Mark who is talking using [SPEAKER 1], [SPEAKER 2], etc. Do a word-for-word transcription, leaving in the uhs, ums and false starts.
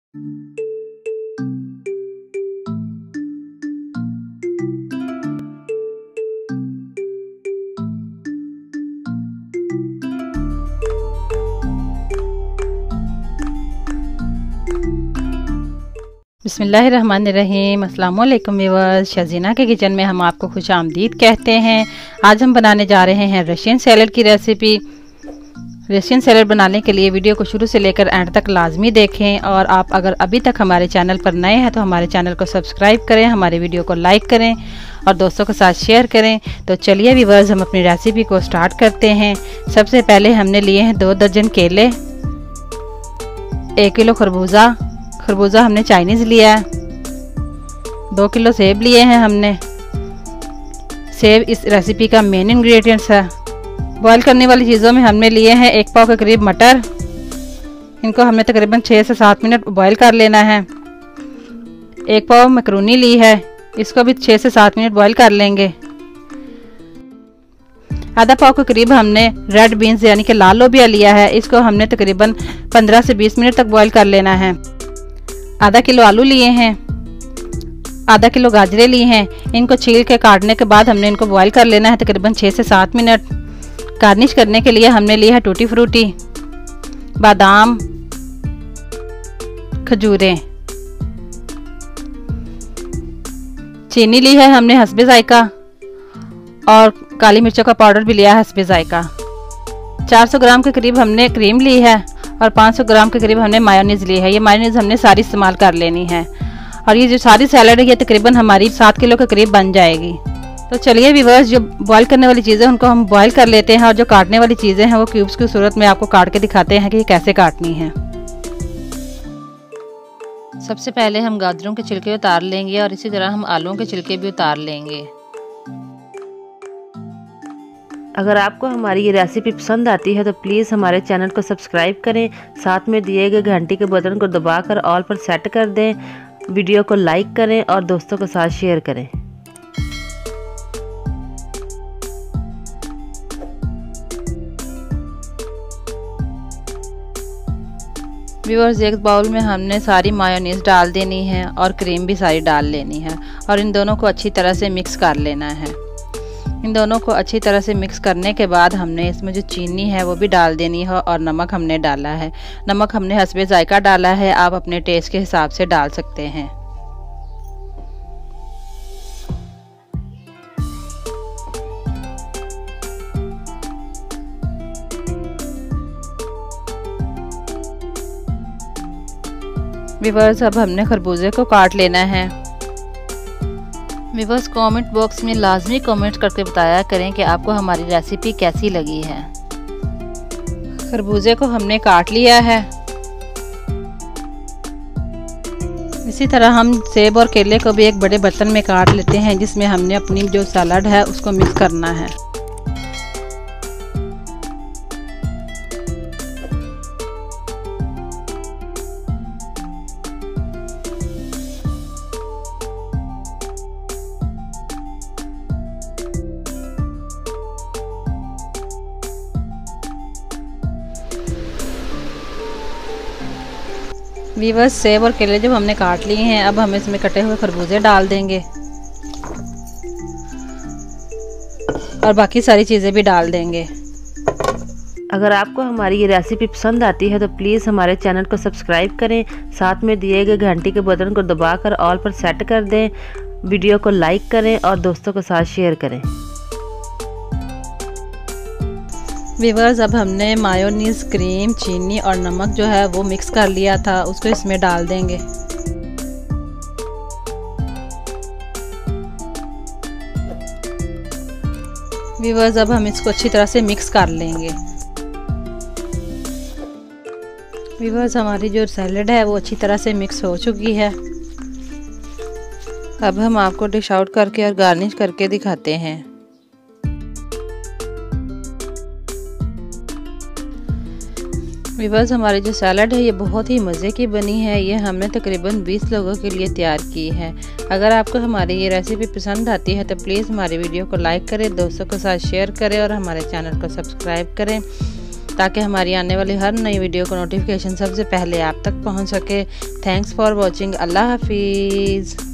[SPEAKER 1] बिस्मिल्लाहिर्रहमानिर्रहीम। अस्सलाम वालेकुम व्यूअर्स, शज़ीना के किचन में हम आपको खुश आमदीद कहते हैं। आज हम बनाने जा रहे हैं रशियन सैलड की रेसिपी। रशियन सैलड बनाने के लिए वीडियो को शुरू से लेकर एंड तक लाजमी देखें। और आप अगर अभी तक हमारे चैनल पर नए हैं तो हमारे चैनल को सब्सक्राइब करें, हमारे वीडियो को लाइक करें और दोस्तों के साथ शेयर करें। तो चलिए व्यूअर्स, हम अपनी रेसिपी को स्टार्ट करते हैं। सबसे पहले हमने लिए हैं दो दर्जन केले, एक किलो खरबूजा खरबूजा हमने चाइनीज़ लिया है, दो किलो सेब लिए हैं हमने। सेब इस रेसिपी का मेन इंग्रेडिएंट्स है। बॉईल करने वाली चीज़ों में हमने लिए हैं एक पाव के करीब मटर। इनको हमने तकरीबन छः से सात मिनट बॉईल कर लेना है। एक पाव मैक्रोनी ली है, इसको भी छः से सात मिनट बॉईल कर लेंगे। आधा पाव के करीब हमने रेड बीन्स यानी कि लाल लोबिया लिया है, इसको हमने तकरीबन पंद्रह से बीस मिनट तक बॉईल कर लेना है। आधा किलो आलू लिए हैं, आधा किलो गाजरें ली हैं। इनको छील के काटने के बाद हमने इनको बॉईल कर लेना है तकरीबन छः से सात मिनट। गार्निश करने के लिए हमने लिया है टूटी फ्रूटी, बादाम, खजूरें, चीनी ली है हमने हस्बे जायका और काली मिर्चों का पाउडर भी लिया है हस्बे जायका। चार सौ ग्राम के करीब हमने क्रीम ली है और पाँच सौ ग्राम के करीब हमने मायोनीज़ ली है। ये मायोनीज़ हमने सारी इस्तेमाल कर लेनी है। और ये जो सारी सैलड है ये तकरीबन हमारी सात किलो के करीब बन जाएगी। तो चलिए व्यूअर्स, जो बॉईल करने वाली चीज़ें उनको हम बॉईल कर लेते हैं और जो काटने वाली चीज़ें हैं वो क्यूब्स की सूरत में आपको काट के दिखाते हैं कि ये कैसे काटनी है। सबसे पहले हम गाजरों के छिलके उतार लेंगे और इसी तरह हम आलूओं के छिलके भी उतार लेंगे।
[SPEAKER 2] अगर आपको हमारी ये रेसिपी पसंद आती है तो प्लीज़ हमारे चैनल को सब्सक्राइब करें, साथ में दिए गए घंटी के बटन को दबाकर ऑल पर सेट कर दें, वीडियो को लाइक करें और दोस्तों के साथ शेयर करें।
[SPEAKER 1] व्यूअर्स, एक बाउल में हमने सारी मायोनीज़ डाल देनी है और क्रीम भी सारी डाल लेनी है और इन दोनों को अच्छी तरह से मिक्स कर लेना है। इन दोनों को अच्छी तरह से मिक्स करने के बाद हमने इसमें जो चीनी है वो भी डाल देनी है और नमक हमने डाला है। नमक हमने हस्बे जायका डाला है, आप अपने टेस्ट के हिसाब से डाल सकते हैं। व्यूअर्स, अब हमने खरबूजे को काट लेना है। व्यूअर्स, कमेंट बॉक्स में लाजमी कमेंट करके बताया करें कि आपको हमारी रेसिपी कैसी लगी है। खरबूजे को हमने काट लिया है। इसी तरह हम सेब और केले को भी एक बड़े बर्तन में काट लेते हैं जिसमें हमने अपनी जो सलाद है उसको मिक्स करना है। व्यूअर्स, सेब और केले जब हमने काट लिए हैं, अब हम इसमें कटे हुए खरबूजे डाल देंगे और बाकी सारी चीज़ें भी डाल देंगे।
[SPEAKER 2] अगर आपको हमारी ये रेसिपी पसंद आती है तो प्लीज़ हमारे चैनल को सब्सक्राइब करें, साथ में दिए गए घंटी के बटन को दबाकर ऑल पर सेट कर दें, वीडियो को लाइक करें और दोस्तों के साथ शेयर करें।
[SPEAKER 1] व्यूअर्स, अब हमने मायोनीज़, क्रीम, चीनी और नमक जो है वो मिक्स कर लिया था, उसको इसमें डाल देंगे। व्यूअर्स, अब हम इसको अच्छी तरह से मिक्स कर लेंगे। व्यूअर्स, हमारी जो सैलड है वो अच्छी तरह से मिक्स हो चुकी है। अब हम आपको डिश आउट करके और गार्निश करके दिखाते हैं। व्यूअर्स, हमारी जो सैलड है ये बहुत ही मज़े की बनी है। ये हमने तकरीबन बीस लोगों के लिए तैयार की है। अगर आपको हमारी ये रेसिपी पसंद आती है तो प्लीज़ हमारी वीडियो को लाइक करें, दोस्तों के साथ शेयर करें और हमारे चैनल को सब्सक्राइब करें। ताकि हमारी आने वाली हर नई वीडियो को नोटिफिकेशन सबसे पहले आप तक पहुंच सके। Thanks for watching. अल्लाह हाफिज़।